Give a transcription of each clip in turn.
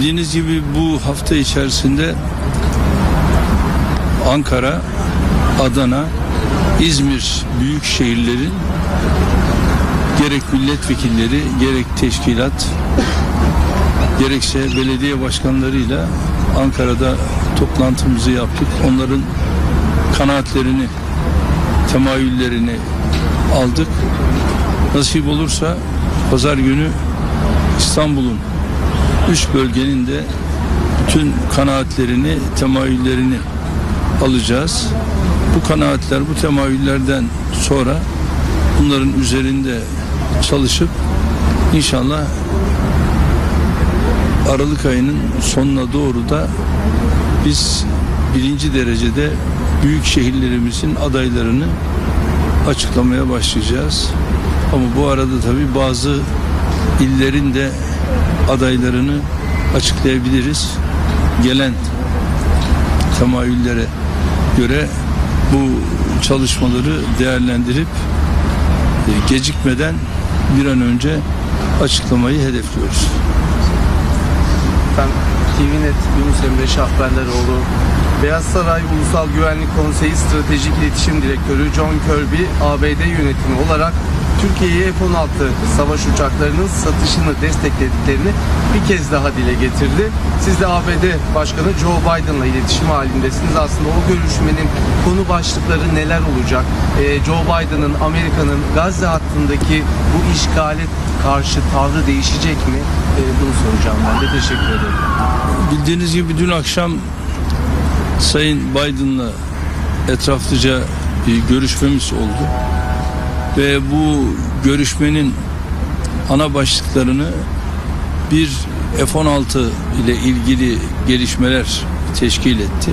Bildiğiniz gibi bu hafta içerisinde Ankara, Adana, İzmir büyük şehirlerin gerek milletvekilleri, gerek teşkilat, gerekse belediye başkanlarıyla Ankara'da toplantımızı yaptık. Onların kanaatlerini, temayüllerini aldık. Nasip olursa pazar günü İstanbul'un 3 bölgenin de bütün kanaatlerini, temayüllerini alacağız. Bu kanaatler, bu temayüllerden sonra bunların üzerinde çalışıp inşallah Aralık ayının sonuna doğru da biz birinci derecede büyük şehirlerimizin adaylarını açıklamaya başlayacağız. Ama bu arada tabii bazı illerin de adaylarını açıklayabiliriz. Gelen temayüllere göre bu çalışmaları değerlendirip gecikmeden bir an önce açıklamayı hedefliyoruz. Ben TVNet Yunus Emre Şahberleroğlu, Beyaz Saray Ulusal Güvenlik Konseyi Stratejik İletişim Direktörü John Kirby, ABD yönetimi olarak Türkiye'ye F-16 savaş uçaklarının satışını desteklediklerini bir kez daha dile getirdi. Siz de ABD Başkanı Joe Biden'la iletişim halindesiniz. Aslında o görüşmenin konu başlıkları neler olacak? Joe Biden'ın, Amerika'nın Gazze hattındaki bu işgale karşı tavrı değişecek mi? Bunu soracağım ben de. Teşekkür ederim. Bildiğiniz gibi dün akşam Sayın Biden'la etraflıca bir görüşmemiz oldu. Ve bu görüşmenin ana başlıklarını bir F-16 ile ilgili gelişmeler teşkil etti.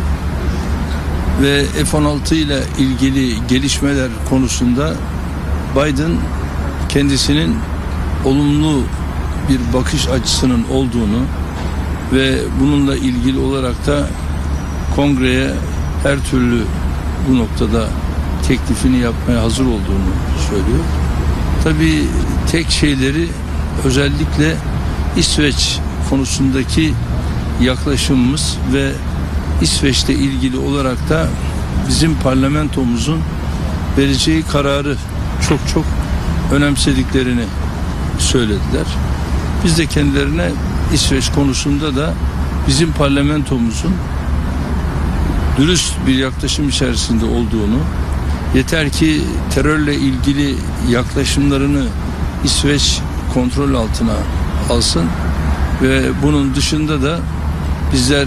Ve F-16 ile ilgili gelişmeler konusunda Biden kendisinin olumlu bir bakış açısının olduğunu ve bununla ilgili olarak da kongreye her türlü bu noktada teklifini yapmaya hazır olduğunu söylüyor. Tabii tek şeyleri özellikle İsveç konusundaki yaklaşımımız ve İsveç'le ilgili olarak da bizim parlamentomuzun vereceği kararı çok önemsediklerini söylediler. Biz de kendilerine İsveç konusunda da bizim parlamentomuzun dürüst bir yaklaşım içerisinde olduğunu, yeter ki terörle ilgili yaklaşımlarını İsveç kontrol altına alsın ve bunun dışında da bizler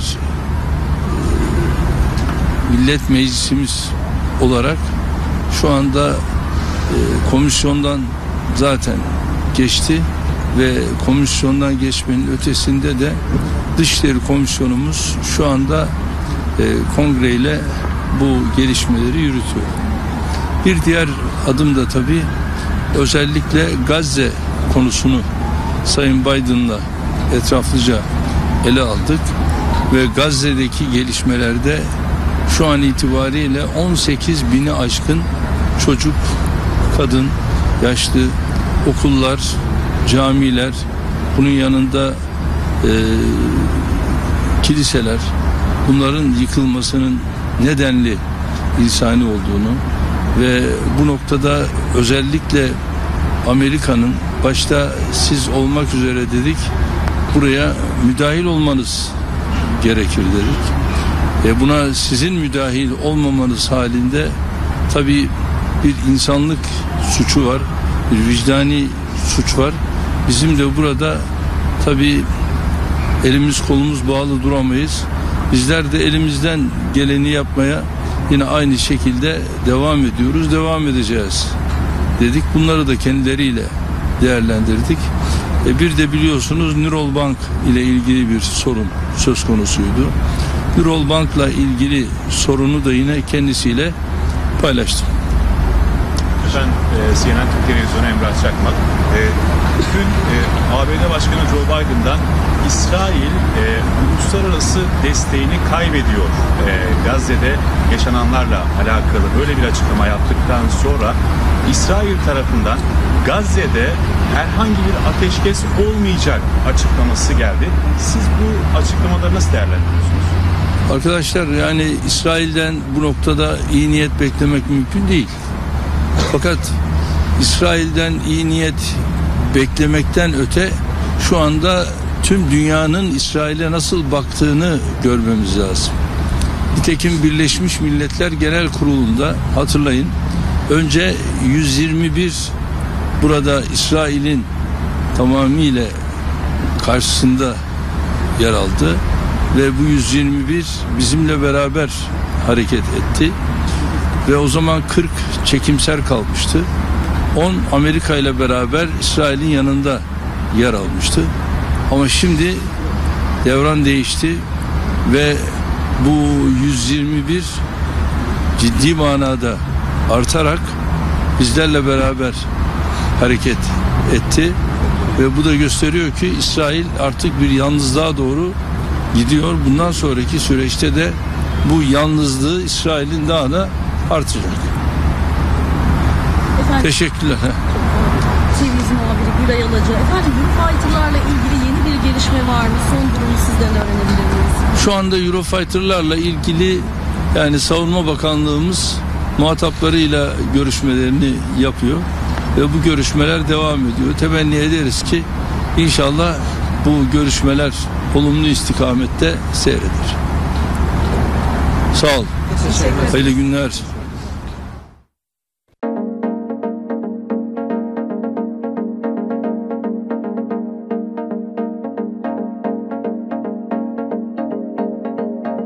Millet Meclisimiz olarak şu anda komisyondan zaten geçti ve komisyondan geçmenin ötesinde de Dışişleri Komisyonumuz şu anda kongreyle bu gelişmeleri yürütüyor. Bir diğer adım da tabii özellikle Gazze konusunu Sayın Biden'la etraflıca ele aldık ve Gazze'deki gelişmelerde şu an itibariyle 18 bini aşkın çocuk, kadın, yaşlı, okullar, camiler, bunun yanında kiliseler, bunların yıkılmasının nedenli insani olduğunu ve bu noktada özellikle Amerika'nın başta siz olmak üzere dedik, buraya müdahil olmanız gerekir dedik. Buna sizin müdahil olmamanız halinde tabii bir insanlık suçu var, bir vicdani suç var. Bizim de burada tabii elimiz kolumuz bağlı duramayız. Bizler de elimizden geleni yapmaya yine aynı şekilde devam ediyoruz, devam edeceğiz dedik. Bunları da kendileriyle değerlendirdik. Bir de biliyorsunuz Nurol Bank ile ilgili bir sorun söz konusuydu. Nurol Bank'la ilgili sorunu da yine kendisiyle paylaştım. Ben CNN Türk Televizyonu Emrah Çakmak. Bugün ABD Başkanı Joe Biden'dan İsrail uluslararası desteğini kaybediyor. Gazze'de yaşananlarla alakalı böyle bir açıklama yaptıktan sonra İsrail tarafından Gazze'de herhangi bir ateşkes olmayacak açıklaması geldi. Siz bu açıklamaları nasıl değerlendiriyorsunuz? Arkadaşlar, yani İsrail'den bu noktada iyi niyet beklemek mümkün değil. Fakat İsrail'den iyi niyet beklemekten öte şu anda tüm dünyanın İsrail'e nasıl baktığını görmemiz lazım. Nitekim Birleşmiş Milletler Genel Kurulu'nda hatırlayın, önce 121 burada İsrail'in tamamıyla karşısında yer aldı ve bu 121 bizimle beraber hareket etti ve o zaman 40 çekimser kalmıştı. 10 Amerika ile beraber İsrail'in yanında yer almıştı. Ama şimdi devran değişti ve bu 121 ciddi manada artarak bizlerle beraber hareket etti ve bu da gösteriyor ki İsrail artık bir yalnızlığa doğru gidiyor. Bundan sonraki süreçte de bu yalnızlığı İsrail'in daha da artacak. Efendim, Teşekkürler. TV'nin muhabiri Güray Alacı. Efendim, Eurofighter'larla ilgili yeni bir gelişme var mı? Son durumu sizden öğrenebilir miyiz? Şu anda Eurofighter'larla ilgili yani Savunma Bakanlığımız muhataplarıyla görüşmelerini yapıyor ve bu görüşmeler devam ediyor. Temenni ederiz ki inşallah bu görüşmeler olumlu istikamette seyreder. Sağ ol. Teşekkür ederim. Hayırlı günler.